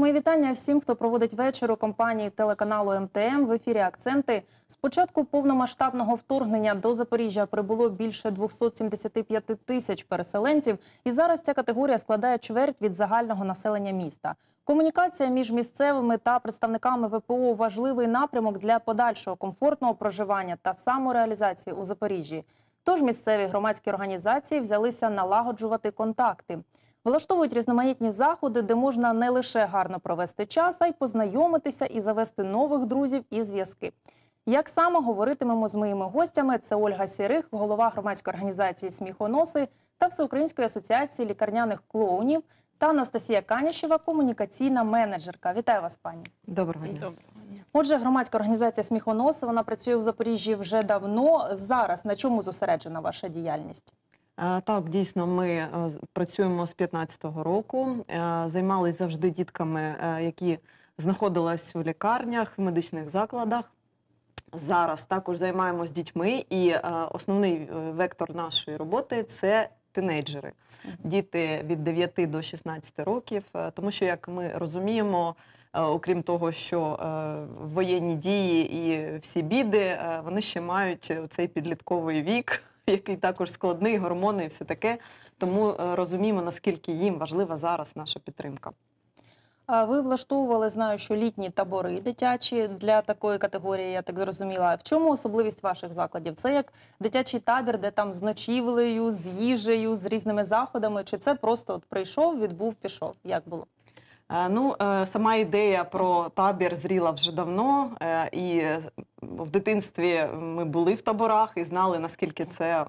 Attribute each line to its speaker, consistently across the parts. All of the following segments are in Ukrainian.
Speaker 1: мої вітання всім, хто проводить вечір у компанії телеканалу МТМ. В ефірі «Акценти». З початку повномасштабного вторгнення до Запоріжжя прибуло більше 275 тисяч переселенців. І зараз ця категорія складає чверть від загального населення міста. Комунікація між місцевими та представниками ВПО – важливий напрямок для подальшого комфортного проживання та самореалізації у Запоріжжі. Тож місцеві громадські організації взялися налагоджувати контакти. Влаштовують різноманітні заходи, де можна не лише гарно провести час, а й познайомитися і завести нових друзів і зв'язки. Як саме, говоритимемо з моїми гостями. Це Ольга Сірих, голова громадської організації «Сміхоноси» та Всеукраїнської асоціації лікарняних клоунів, та Анастасія Канішева, комунікаційна менеджерка. Вітаю вас, пані.
Speaker 2: Доброго дня.
Speaker 1: Отже, громадська організація «Сміхоноси», вона працює в Запоріжжі вже давно. Зараз на чому зосереджена ваша діяльність?
Speaker 2: Так, дійсно, ми працюємо з 2015 року, займалися завжди дітками, які знаходились у лікарнях, в медичних закладах. Зараз також займаємось дітьми, і основний вектор нашої роботи – це тінейджери. Діти від 9 до 16 років, тому що, як ми розуміємо, окрім того, що воєнні дії і всі біди, вони ще мають цей підлітковий вік, який також складний, гормони і все таке. Тому розуміємо, наскільки їм важлива зараз наша підтримка.
Speaker 1: Ви влаштовували, знаю, що літні табори дитячі для такої категорії, я так зрозуміла. В чому особливість ваших закладів? Це як дитячий табір, де там з ночівлею, з їжею, з різними заходами? Чи це просто от прийшов, відбув, пішов? Як було?
Speaker 2: Сама ідея про табір зріла вже давно, і в дитинстві ми були в таборах і знали, наскільки це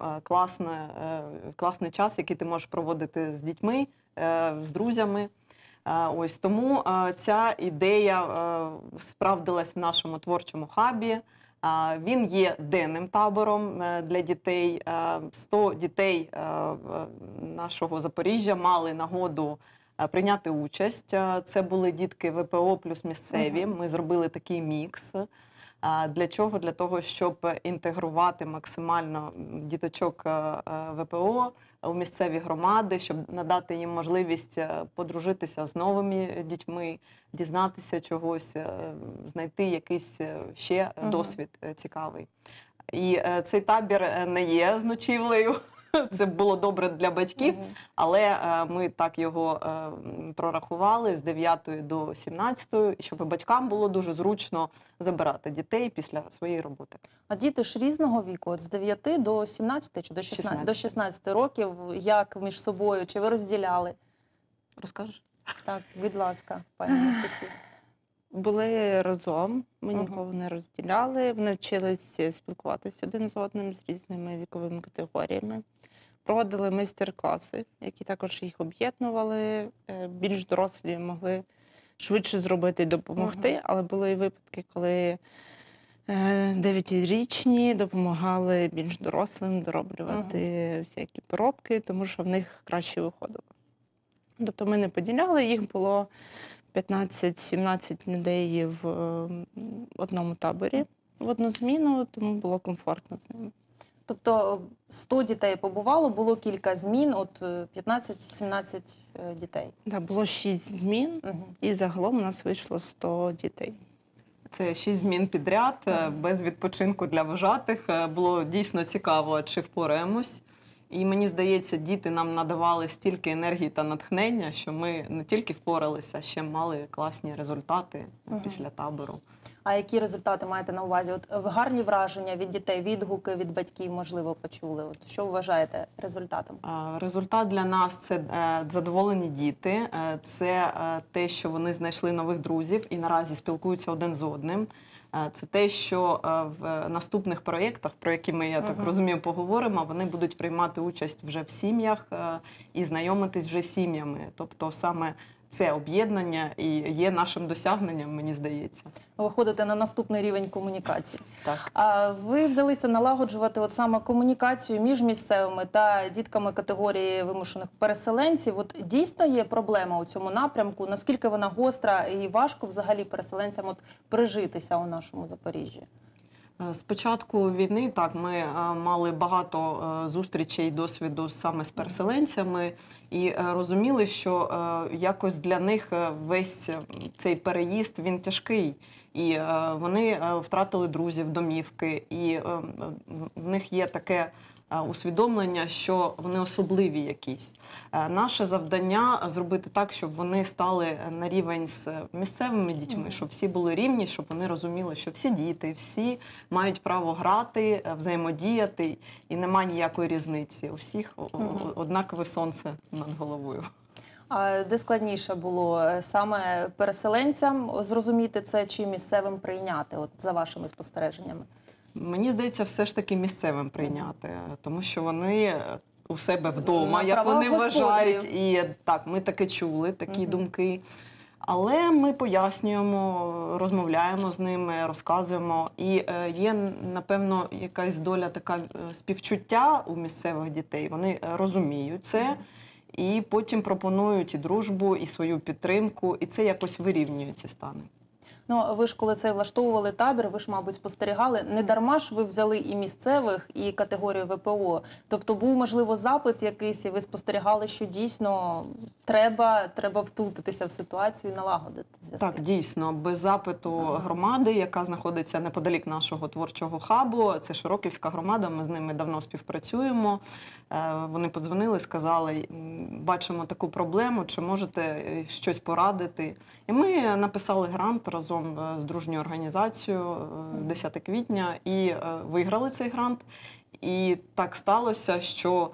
Speaker 2: класний час, який ти можеш проводити з дітьми, з друзями. Ось тому ця ідея справдилась в нашому творчому хабі. Він є денним табором для дітей. 100 дітей нашого Запоріжжя мали нагоду прийняти участь. Це були дітки ВПО плюс місцеві. Ми зробили такий мікс. Для чого? Для того, щоб інтегрувати максимально діточок ВПО у місцеві громади, щоб надати їм можливість подружитися з новими дітьми, дізнатися чогось, знайти якийсь ще досвід цікавий. І цей табір не є з ночівлею. Це було добре для батьків, але ми так його прорахували з 9 до 17, щоб батькам було дуже зручно забирати дітей після своєї роботи.
Speaker 1: А діти ж різного віку, от з 9 до 17 чи до 16? До 16 років, як між собою, чи ви розділяли?
Speaker 2: Розкажеш?
Speaker 1: Так, будь ласка, пані Анастасія.
Speaker 3: Були разом, ми нікого не розділяли, вони вчилися спілкуватися один з одним, з різними віковими категоріями. Проводили майстер-класи, які також їх об'єднували, більш дорослі могли швидше зробити і допомогти, але були і випадки, коли 9-річні допомагали більш дорослим дороблювати всякі поробки, тому що в них краще виходило. Тобто ми не поділяли, їх було 15-17 людей в одному таборі в одну зміну, тому було комфортно з ними.
Speaker 1: Тобто 100 дітей побувало, було кілька змін, от 15-17 дітей.
Speaker 3: Так, було 6 змін, і загалом у нас вийшло 100 дітей.
Speaker 2: Це 6 змін підряд, без відпочинку для вожатих. Було дійсно цікаво, чи впораємось. І мені здається, діти нам надавали стільки енергії та натхнення, що ми не тільки впоралися, а ще мали класні результати після табору.
Speaker 1: А які результати маєте на увазі? От гарні враження від дітей, відгуки від батьків, можливо, почули? От що вважаєте результатом?
Speaker 2: Результат для нас – це задоволені діти, це те, що вони знайшли нових друзів і наразі спілкуються один з одним. Це те, що в наступних проєктах, про які ми, я так розумію, поговоримо, вони будуть приймати участь вже в сім'ях і знайомитись вже з сім'ями. Тобто саме це об'єднання і є нашим досягненням, мені здається.
Speaker 1: Виходите на наступний рівень комунікації.
Speaker 2: Так.
Speaker 1: А ви взялися налагоджувати от саме комунікацію між місцевими та дітками категорії вимушених переселенців. От дійсно є проблема у цьому напрямку? Наскільки вона гостра і важко взагалі переселенцям от прижитися у нашому Запоріжжі?
Speaker 2: З початку війни так ми мали багато зустрічей, досвіду саме з переселенцями і розуміли, що якось для них весь цей переїзд він тяжкий. І вони втратили друзів, домівки, і в них є таке усвідомлення, що вони особливі якісь. Наше завдання зробити так, щоб вони стали на рівень з місцевими дітьми, щоб всі були рівні, щоб вони розуміли, що всі діти, всі мають право грати, взаємодіяти, і немає ніякої різниці. У всіх однакове сонце над головою.
Speaker 1: А де складніше було саме переселенцям зрозуміти це чи місцевим прийняти, от за вашими спостереженнями?
Speaker 2: Мені здається, все ж таки місцевим прийняти, тому що вони у себе вдома,
Speaker 1: На
Speaker 2: як
Speaker 1: правах
Speaker 2: вони вважають.
Speaker 1: господарів.
Speaker 2: І так, ми таке чули, такі думки. Але ми пояснюємо, розмовляємо з ними, розказуємо. І є, напевно, якась доля така співчуття у місцевих дітей. Вони розуміють це. І потім пропонують і дружбу, і свою підтримку, і це якось вирівнює ці стани.
Speaker 1: Ну, ви ж коли це влаштовували табір, ви ж, мабуть, спостерігали. Не дарма ж ви взяли і місцевих, і категорію ВПО. Тобто був, можливо, запит якийсь, і ви спостерігали, що дійсно треба втрутитися в ситуацію і налагодити зв'язки.
Speaker 2: Так, дійсно, без запиту громади, яка знаходиться неподалік нашого творчого хабу, це Широківська громада, ми з ними давно співпрацюємо. Вони подзвонили, сказали, бачимо таку проблему, чи можете щось порадити. І ми написали грант разом з дружньою організацією 10 квітня і виграли цей грант. І так сталося, що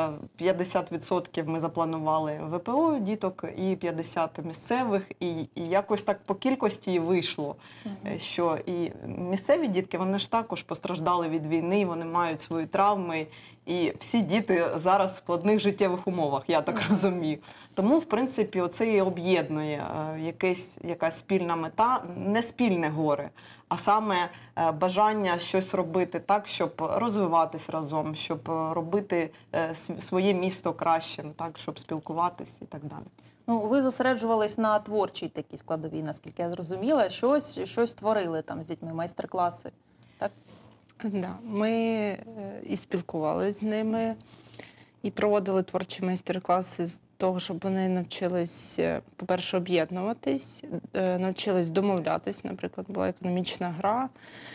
Speaker 2: 50% ми запланували ВПО діток і 50 місцевих. І якось так по кількості вийшло, що і місцеві дітки, вони ж також постраждали від війни, вони мають свої травми. І всі діти зараз в складних життєвих умовах, я так розумію. Тому, в принципі, оце і об'єднує якась спільна мета, не спільне горе, а саме бажання щось робити так, щоб розвиватись разом, щоб робити своє місто кращим, так, щоб спілкуватись і так далі.
Speaker 1: Ну, ви зосереджувались на творчій такій складовій, наскільки я зрозуміла. Щось творили там з дітьми, майстер-класи. Так?
Speaker 3: Да, ми і спілкувалися з ними, і проводили творчі майстер-класи з того, щоб вони навчились, по-перше, об'єднуватись, навчились домовлятись. Наприклад, була економічна гра,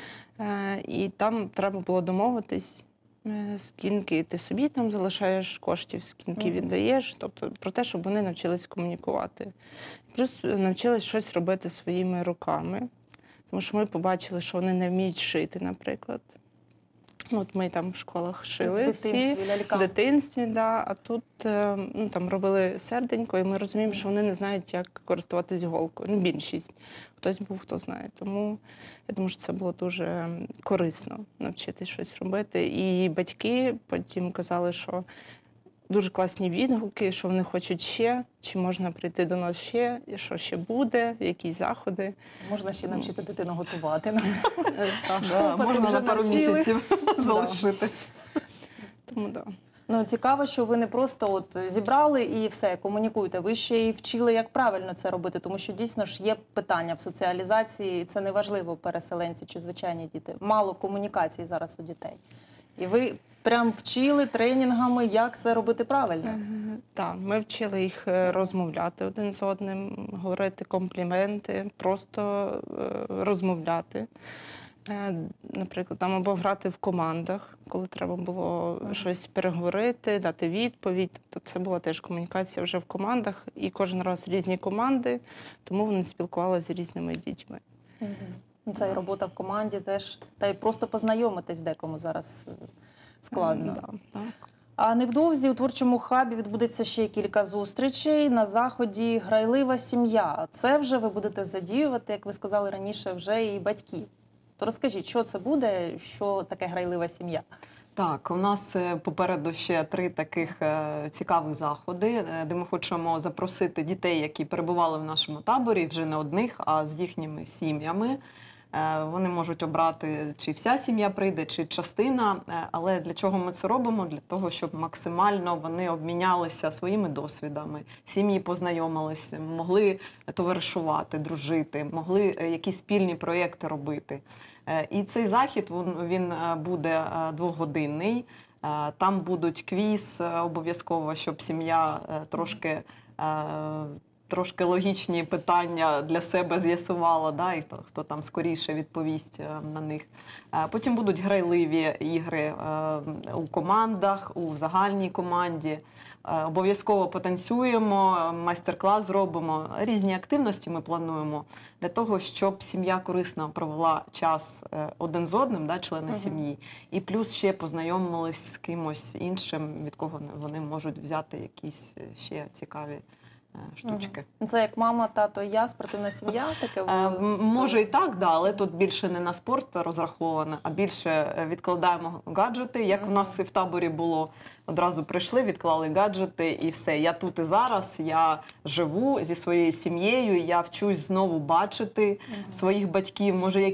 Speaker 3: і там треба було домовитись, скільки ти собі там залишаєш коштів, скільки віддаєш, тобто про те, щоб вони навчились комунікувати. Плюс навчились щось робити своїми руками. Тому що ми побачили, що вони не вміють шити, наприклад. От ми там в школах шили
Speaker 1: В дитинстві,
Speaker 3: всі,
Speaker 1: лялькам.
Speaker 3: в дитинстві, да. А тут там робили серденько, і ми розуміємо, що вони не знають, як користуватись голкою. Ну, більшість. Хтось був, хто знає. Тому я думаю, що це було дуже корисно навчитись щось робити. І батьки потім казали, що дуже класні відгуки, що вони хочуть ще, чи можна прийти до нас ще, і що ще буде, які заходи.
Speaker 1: Можна ще навчити дитину готувати.
Speaker 2: Да, можна
Speaker 1: вже
Speaker 2: на пару
Speaker 1: навчили.
Speaker 2: місяців залишити.
Speaker 3: Тому да.
Speaker 1: Ну, цікаво, що ви не просто от зібрали і все, комунікуєте. Ви ще й вчили, як правильно це робити, тому що дійсно ж є питання в соціалізації, і це неважливо, переселенці чи звичайні діти. Мало комунікації зараз у дітей. І ви прям вчили тренінгами, як це робити правильно.
Speaker 3: Так, ми вчили їх розмовляти один з одним, говорити компліменти, просто розмовляти. Наприклад, там або грати в командах, коли треба було щось переговорити, дати відповідь. Тобто це була теж комунікація вже в командах, і кожен раз різні команди, тому вони спілкувалися з різними дітьми.
Speaker 1: Це і робота в команді теж, та й просто познайомитись декому зараз складно.
Speaker 3: Да, так.
Speaker 1: А невдовзі у творчому хабі відбудеться ще кілька зустрічей. На заході «Грайлива сім'я». Це вже ви будете задіювати, як ви сказали раніше, вже і батьків. То розкажіть, що це буде, що таке «Грайлива сім'я»?
Speaker 2: Так, у нас попереду ще 3 таких цікавих заходи, де ми хочемо запросити дітей, які перебували в нашому таборі, вже не одних, а з їхніми сім'ями. Вони можуть обрати, чи вся сім'я прийде, чи частина. Але для чого ми це робимо? Для того, щоб максимально вони обмінялися своїми досвідами, сім'ї познайомилися, могли товаришувати, дружити, могли якісь спільні проєкти робити. І цей захід він буде двогодинний. Там будуть квіз обов'язково, щоб сім'я трошки логічні питання для себе з'ясувала, да, і хто там скоріше відповість на них. Потім будуть грайливі ігри у командах, у загальній команді. Обов'язково потанцюємо, майстер-клас зробимо, різні активності ми плануємо для того, щоб сім'я корисно провела час один з одним, да, члени сім'ї, і плюс ще познайомились з кимось іншим, від кого вони можуть взяти якісь ще цікаві штучки.
Speaker 1: Це як мама, тато і я, спортивна сім'я? Таке
Speaker 2: Може і так, да, але тут більше не на спорт розраховано, а більше відкладаємо гаджети, як в нас і в таборі було. Одразу прийшли, відклали гаджети і все. Я тут і зараз, я живу зі своєю сім'єю, я вчусь знову бачити своїх батьків, може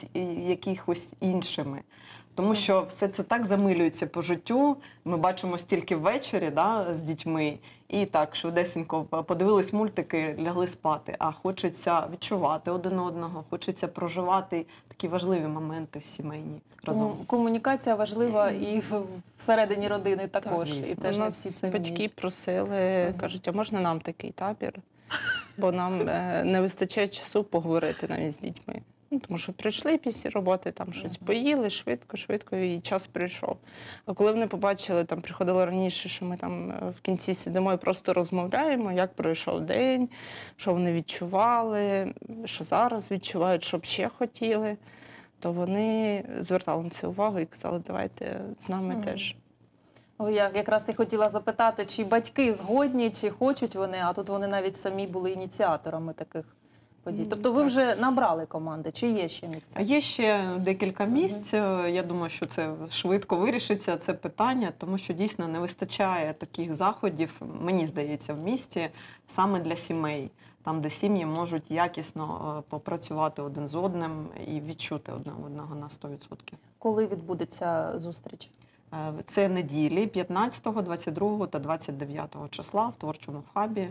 Speaker 2: якихось іншими. Тому що все це так замилюється по життю, ми бачимось тільки ввечері, да, з дітьми, і так швидесенько подивились мультики, лягли спати. А хочеться відчувати один одного, хочеться проживати такі важливі моменти сімейні разом.
Speaker 1: Комунікація важлива і всередині родини також.
Speaker 2: звісно.
Speaker 1: І теж
Speaker 3: У
Speaker 1: не
Speaker 3: нас
Speaker 1: всі це
Speaker 3: батьки
Speaker 1: вміють.
Speaker 3: просили, кажуть, а можна нам такий табір? Бо нам не вистачає часу поговорити навіть з дітьми. Тому що прийшли після роботи, там щось поїли, швидко, і час прийшов. А коли вони побачили, там приходили раніше, що ми там в кінці сидимо і просто розмовляємо, як пройшов день, що вони відчували, що зараз відчувають, що б ще хотіли, то вони звертали на це увагу і казали, давайте з нами теж.
Speaker 1: Я якраз і хотіла запитати, чи батьки згодні, чи хочуть вони, а тут вони навіть самі були ініціаторами таких подій. Тобто ви вже набрали команди, чи є ще місця?
Speaker 2: Є ще декілька місць. Я думаю, що це швидко вирішиться, це питання, тому що дійсно не вистачає таких заходів, мені здається, в місті саме для сімей. Там, де сім'ї можуть якісно попрацювати один з одним і відчути одне одного на 100%.
Speaker 1: Коли відбудеться зустріч?
Speaker 2: Це неділі 15, 22 та 29 числа в творчому хабі.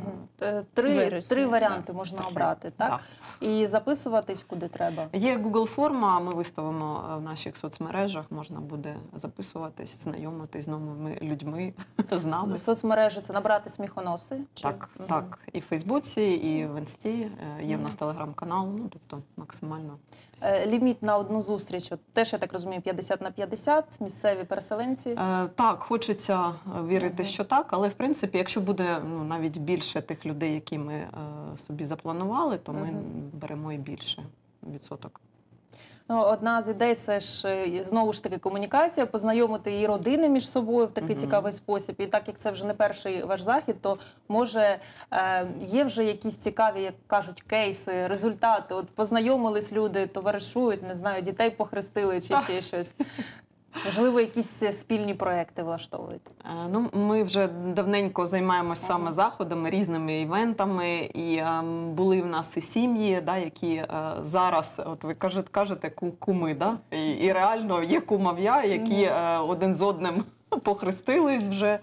Speaker 1: Три варіанти можна
Speaker 2: Так.
Speaker 1: обрати, так?
Speaker 2: Так.
Speaker 1: І записуватись куди треба.
Speaker 2: Є Google форма, ми виставимо в наших соцмережах, можна буде записуватись, знайомитись з новими людьми, з нами.
Speaker 1: Соцмережі це набрати сміхоноси? Чи?
Speaker 2: Так, так. І в Фейсбуці, і в Інсті, є в нас телеграм-канал, ну, тобто максимально.
Speaker 1: Ліміт на одну зустріч, от теж, я так розумію, 50/50, місцеві переселенці?
Speaker 2: Так, хочеться вірити, що так, але в принципі, якщо буде навіть більше тих людей, які ми собі запланували, то ми беремо і більше відсоток.
Speaker 1: Одна з ідей – це ж, знову ж таки, комунікація, познайомити і родини між собою в такий цікавий спосіб. І так як це вже не перший ваш захід, то, може, є вже якісь цікаві, як кажуть, кейси, результати. От познайомились люди, товаришують, не знаю, дітей похрестили чи ще щось. Можливо, якісь спільні проекти влаштовують?
Speaker 2: Ми вже давненько займаємося саме заходами, різними івентами, і були в нас і сім'ї, да, які зараз, от ви кажете, куми, да? І реально є кумов'я, які один з одним похрестились вже.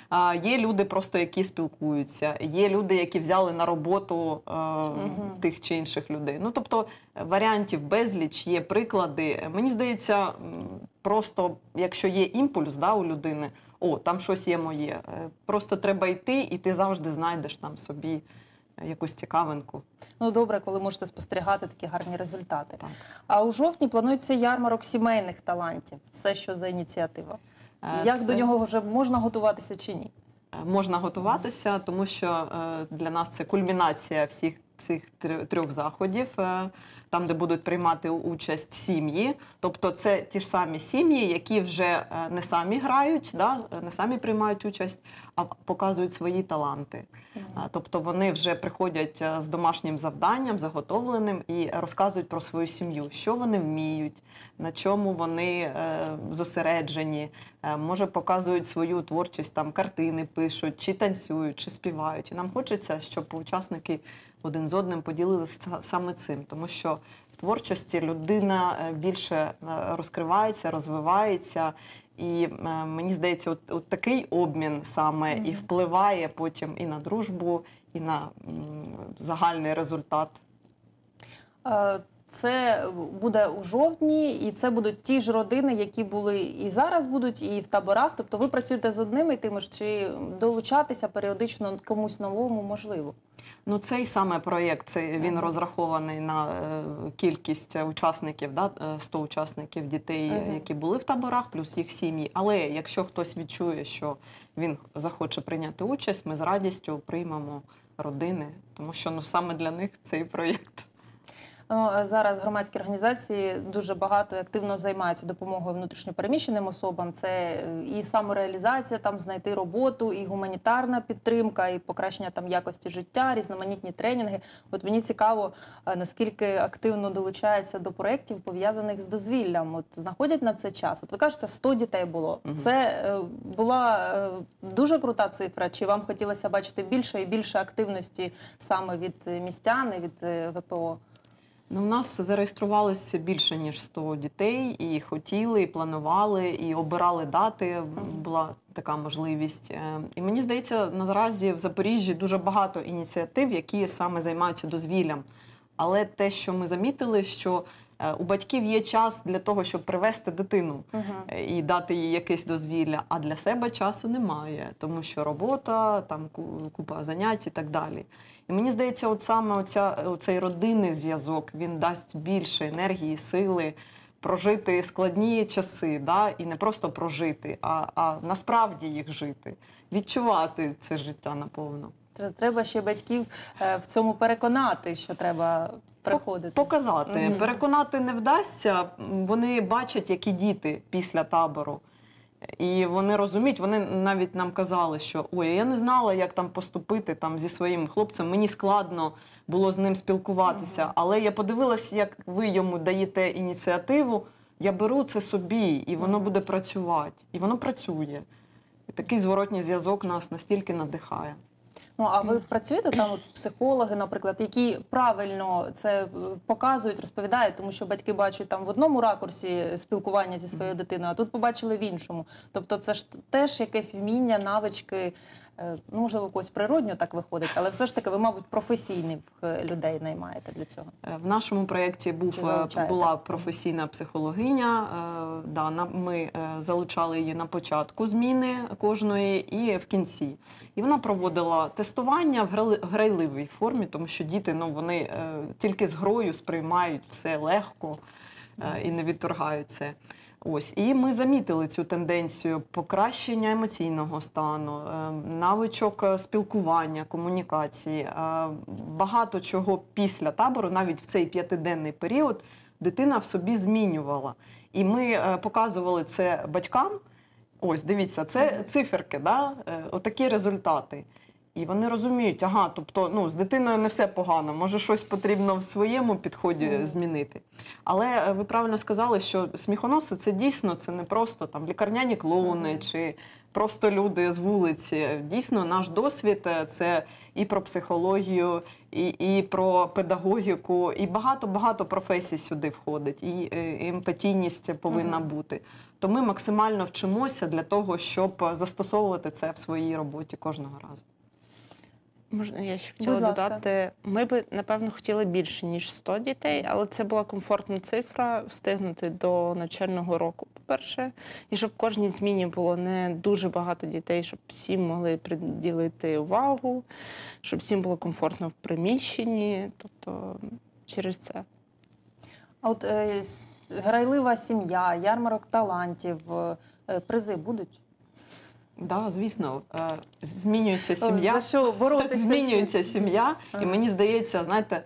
Speaker 2: Є люди просто, які спілкуються, є люди, які взяли на роботу тих чи інших людей. Ну, тобто варіантів безліч, є приклади. Мені здається, просто якщо є імпульс, да, у людини, там щось є моє, просто треба йти, і ти завжди знайдеш там собі якусь цікавинку.
Speaker 1: Добре, коли можете спостерігати такі гарні результати.
Speaker 2: Так.
Speaker 1: А у жовтні планується ярмарок сімейних талантів. Це що за ініціатива? Як до нього вже можна готуватися чи ні?
Speaker 2: Можна готуватися, тому що для нас це кульмінація всіх цих трьох заходів, там, де будуть приймати участь сім'ї. Тобто це ті ж самі сім'ї, які вже не самі грають, да, не самі приймають участь, а показують свої таланти. Тобто вони вже приходять з домашнім завданням, заготовленим, і розказують про свою сім'ю, що вони вміють, на чому вони зосереджені, може показують свою творчість, там картини пишуть, чи танцюють, чи співають. І нам хочеться, щоб учасники один з одним поділилися саме цим, тому що в творчості людина більше розкривається, розвивається, і мені здається, от такий обмін саме і впливає потім і на дружбу, і на загальний результат.
Speaker 1: Це буде у жовтні, і це будуть ті ж родини, які були і зараз будуть, і в таборах. Тобто ви працюєте з одними і тими ж, чи долучатися періодично комусь новому можливо?
Speaker 2: Ну, цей саме проєкт, він розрахований на кількість учасників, 100 учасників дітей, які були в таборах, плюс їх сім'ї. Але якщо хтось відчує, що він захоче прийняти участь, ми з радістю приймемо родини, тому що саме для них цей проєкт.
Speaker 1: Зараз громадські організації дуже багато і активно займаються допомогою внутрішньопереміщеним особам. Це і самореалізація, там знайти роботу, і гуманітарна підтримка, і покращення там якості життя, різноманітні тренінги. От мені цікаво, наскільки активно долучаються до проєктів, пов'язаних з дозвіллям. От знаходять на це час. От ви кажете, 100 дітей було. Це була дуже крута цифра. Чи вам хотілося бачити більше і більше активності саме від містян і від ВПО?
Speaker 2: Ну, в нас зареєструвалося більше, ніж 100 дітей, і хотіли, і планували, і обирали дати, була така можливість. І мені здається, наразі в Запоріжжі дуже багато ініціатив, які саме займаються дозвіллям. Але те, що ми замітили, що у батьків є час для того, щоб привезти дитину і дати їй якесь дозвілля, а для себе часу немає, тому що робота, там купа занять і так далі. І мені здається, от саме оцей родинний зв'язок, він дасть більше енергії, сили прожити складні часи, і не просто прожити, а насправді їх жити, відчувати це життя наповно.
Speaker 1: Треба ще батьків в цьому переконати, що треба приходити.
Speaker 2: Показати. Переконати не вдасться, вони бачать, які діти після табору. І вони розуміють, вони навіть нам казали, що ой, я не знала, як там поступити там, зі своїм хлопцем, мені складно було з ним спілкуватися, але я подивилася, як ви йому даєте ініціативу, я беру це собі, і воно буде працювати. І воно працює. І такий зворотній зв'язок нас настільки надихає.
Speaker 1: Ну, а ви працюєте там, от, психологи, наприклад, які правильно це показують, розповідають, тому що батьки бачать там в одному ракурсі спілкування зі своєю дитиною, а тут побачили в іншому. Тобто це ж теж якесь вміння, навички, ну, можливо, когось природньо так виходить, але все ж таки ви, мабуть, професійних людей наймаєте для цього.
Speaker 2: В нашому проєкті була професійна психологиня. Ми залучали її на початку зміни кожної і в кінці. І вона проводила тестування в грайливій формі, тому що діти, вони тільки з грою сприймають все легко і не відторгають це. Ось. І ми замітили цю тенденцію покращення емоційного стану, навичок спілкування, комунікації. Багато чого після табору, навіть в цей 5-денний період, дитина в собі змінювала. І ми показували це батькам. Ось, дивіться, це циферки, отакі результати. І вони розуміють, тобто з дитиною не все погано, може щось потрібно в своєму підході змінити. Але ви правильно сказали, що сміхоноси це дійсно, це не просто там лікарняні клоуни чи просто люди з вулиці. Дійсно, наш досвід – це і про психологію, і про педагогіку, і багато професій сюди входить, і емпатійність повинна бути. То ми максимально вчимося для того, щоб застосовувати це в своїй роботі кожного разу.
Speaker 3: Можна, я ще хотіла додати, ми б, напевно, хотіли більше, ніж 100 дітей, але це була комфортна цифра встигнути до навчального року, по-перше, і щоб в кожній зміні було не дуже багато дітей, щоб всім могли приділити увагу, щоб всім було комфортно в приміщенні, тобто через це.
Speaker 1: А от грайлива сім'я, ярмарок талантів, призи будуть?
Speaker 2: Так, звісно, змінюється сім'я.
Speaker 1: За що боротися?
Speaker 2: Змінюється сім'я, і мені здається, знаєте,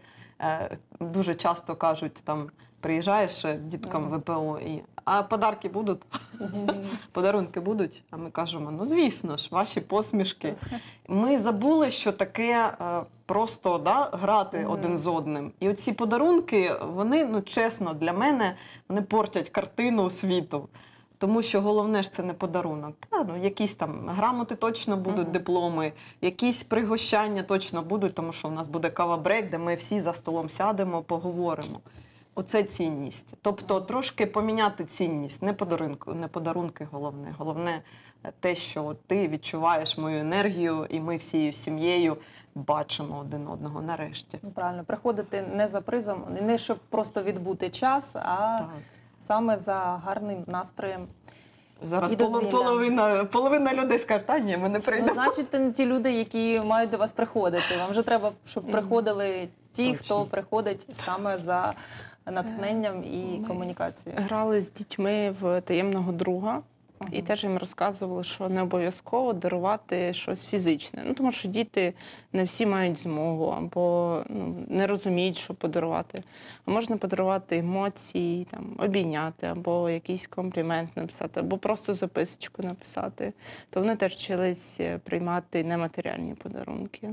Speaker 2: дуже часто кажуть, там, приїжджаєш діткам ВПО, а подарки будуть? Подарунки будуть? А ми кажемо, звісно ж, ваші посмішки. Ми забули, що таке просто грати один з одним. І оці подарунки, вони, чесно, для мене, вони портять картину світу. Тому що головне ж це не подарунок. Якісь там грамоти точно будуть, дипломи, якісь пригощання точно будуть, тому що у нас буде кава-брейк, де ми всі за столом сядемо, поговоримо. Оце цінність. Тобто трошки поміняти цінність, не подарунки головне. Головне те, що ти відчуваєш мою енергію, і ми всією сім'єю бачимо один одного нарешті.
Speaker 1: Ну, правильно, приходити не за призом, не щоб просто відбути час, а
Speaker 2: Так.
Speaker 1: саме за гарним настроєм.
Speaker 2: Зараз
Speaker 1: І дозвілля.
Speaker 2: половина людей скаже, та ні, ми не
Speaker 1: Ну,
Speaker 2: прийдемо.
Speaker 1: значить, це не ті люди, які мають до вас приходити. Вам вже треба, щоб приходили ті,
Speaker 2: Точно.
Speaker 1: хто приходить саме за натхненням і
Speaker 3: Ми
Speaker 1: комунікацією.
Speaker 3: Грали з дітьми в таємного друга. І
Speaker 1: Мгм.
Speaker 3: теж їм розказували, що не обов'язково дарувати щось фізичне. Ну, тому що діти не всі мають змогу або не розуміють, що подарувати. А можна подарувати емоції, там, обійняти, або якийсь комплімент написати, або просто записочку написати. То вони теж вчились приймати нематеріальні подарунки.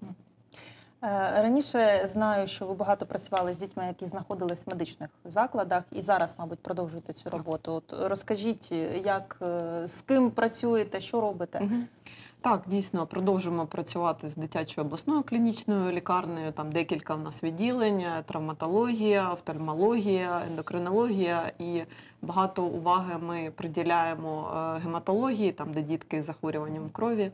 Speaker 1: Раніше знаю, що ви багато працювали з дітьми, які знаходились в медичних закладах, і зараз, мабуть, продовжуєте цю роботу. От розкажіть, як, з ким працюєте, що робите?
Speaker 2: Мгм. Так, дійсно, продовжуємо працювати з дитячою обласною клінічною лікарнею. Там декілька в нас відділень: травматологія, офтальмологія, ендокринологія. І багато уваги ми приділяємо гематології, там, де дітки з захворюванням крові.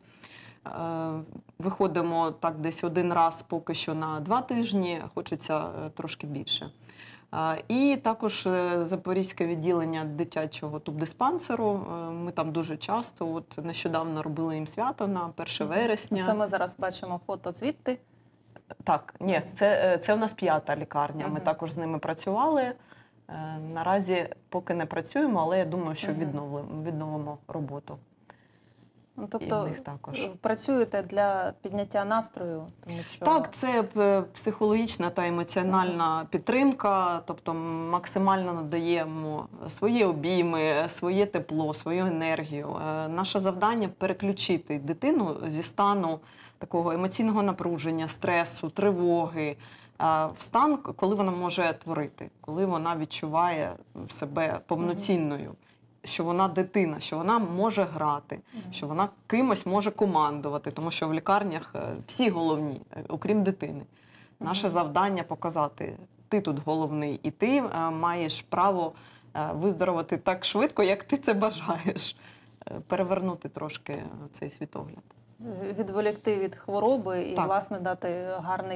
Speaker 2: Виходимо так десь один раз поки що на 2 тижні, хочеться трошки більше. І також Запорізьке відділення дитячого тубдиспансеру. Ми там дуже часто, от нещодавно робили їм свято на 1 вересня.
Speaker 1: Це ми зараз бачимо фото звідти.
Speaker 2: Так, ні, це у нас 5-та лікарня. Ми
Speaker 1: Мгм.
Speaker 2: також з ними працювали. Наразі поки не працюємо, але я думаю, що
Speaker 1: Мгм.
Speaker 2: відновимо роботу.
Speaker 1: Ну,
Speaker 2: І
Speaker 1: тобто
Speaker 2: в них також.
Speaker 1: працюєте для підняття настрою, тому що
Speaker 2: Так, це психологічна та емоціональна підтримка, тобто максимально надаємо свої обійми, своє тепло, свою енергію. Наше завдання – переключити дитину зі стану такого емоційного напруження, стресу, тривоги, в стан, коли вона може творити, коли вона відчуває себе повноцінною. Що вона дитина, що вона може грати, що вона кимось може командувати, тому що в лікарнях всі головні, окрім дитини. Наше завдання показати, ти тут головний, і ти маєш право виздоровити так швидко, як ти це бажаєш. Перевернути трошки цей світогляд.
Speaker 1: відволікти від хвороби і,
Speaker 2: Так.
Speaker 1: власне, дати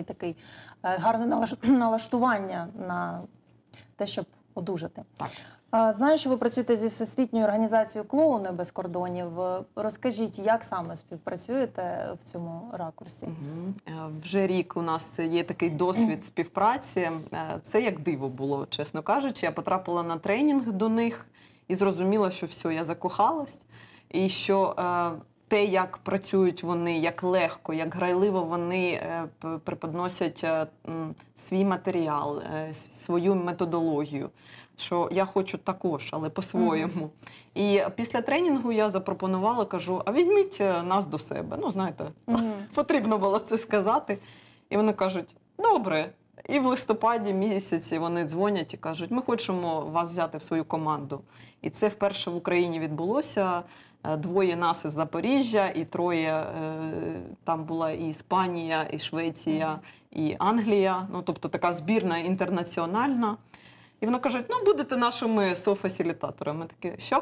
Speaker 1: гарне налаштування на те, щоб одужати.
Speaker 2: Так.
Speaker 1: Знаю, що ви працюєте зі Всесвітньою організацією «Клоуни без кордонів». Розкажіть, як саме співпрацюєте в цьому ракурсі?
Speaker 2: Мгм. Вже рік у нас є такий досвід співпраці. Це як диво було, чесно кажучи. Я потрапила на тренінг до них і зрозуміла, що все, я закохалась. І що те, як працюють вони, як легко, як грайливо вони преподносять свій матеріал, свою методологію, що я хочу також, але по-своєму. І після тренінгу я запропонувала, кажу, а візьміть нас до себе. Ну, знаєте, потрібно було це сказати. І вони кажуть, добре. І в листопаді місяці вони дзвонять і кажуть, ми хочемо вас взяти в свою команду. І це вперше в Україні відбулося. 2 нас із Запоріжжя, і 3 там була і Іспанія, і Швеція, і Англія. Ну, тобто така збірна інтернаціональна. І вони кажуть, ну, будете нашими софасилітаторами. Такі, що?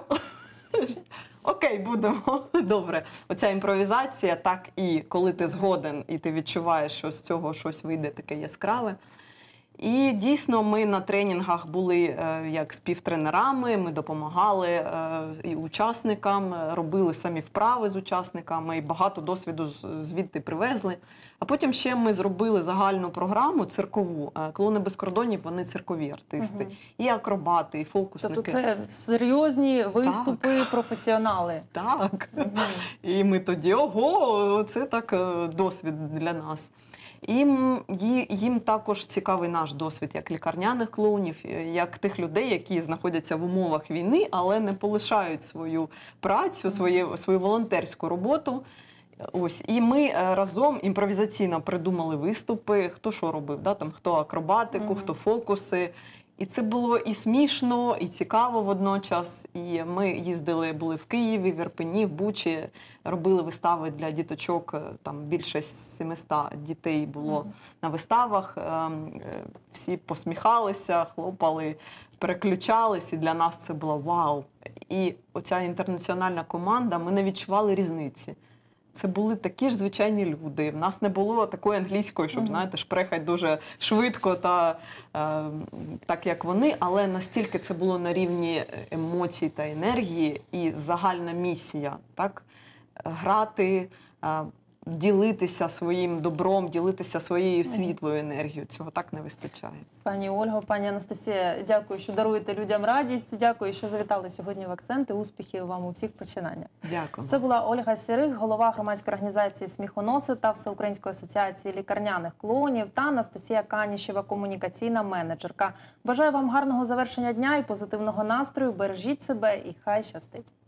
Speaker 2: Окей, будемо. Добре. Оця імпровізація, так і коли ти згоден, і ти відчуваєш, що з цього щось вийде таке яскраве. І дійсно ми на тренінгах були як співтренерами, ми допомагали і учасникам, робили самі вправи з учасниками, і багато досвіду звідти привезли. А потім ще ми зробили загальну програму циркову. «Клоуни без кордонів» – вони циркові артисти. І акробати, і фокусники.
Speaker 1: Тобто це серйозні виступи, професіонали.
Speaker 2: Так.
Speaker 1: Мгм.
Speaker 2: І ми тоді, ого, це так досвід для нас. І їм також цікавий наш досвід як лікарняних клоунів, як тих людей, які знаходяться в умовах війни, але не полишають свою працю, свою волонтерську роботу. Ось. І ми разом імпровізаційно придумали виступи, хто що робив, да? Там, хто акробатику, хто фокуси. І це було і смішно, і цікаво водночас. І ми їздили, були в Києві, в Ірпені, в Бучі, робили вистави для діточок. Там більше 700 дітей було на виставах. Всі посміхалися, хлопали, переключались, і для нас це було вау. І оця інтернаціональна команда, ми не відчували різниці. Це були такі ж звичайні люди. В нас не було такої англійської, щоб, знаєте, шпрехать дуже швидко та так, як вони, але настільки це було на рівні емоцій та енергії і загальна місія, так? Грати, ділитися своїм добром, ділитися своєю світлою енергією. Цього так не вистачає.
Speaker 1: Пані Ольго, пані Анастасія, дякую, що даруєте людям радість. Дякую, що завітали сьогодні в «Акценти». Успіхів вам у всіх починаннях.
Speaker 2: Дякую.
Speaker 1: Це була Ольга Сірих, голова громадської організації «Сміхоноси» та Всеукраїнської асоціації лікарняних клоунів, та Анастасія Канішева, комунікаційна менеджерка. Бажаю вам гарного завершення дня і позитивного настрою. Бережіть себе і хай щастить.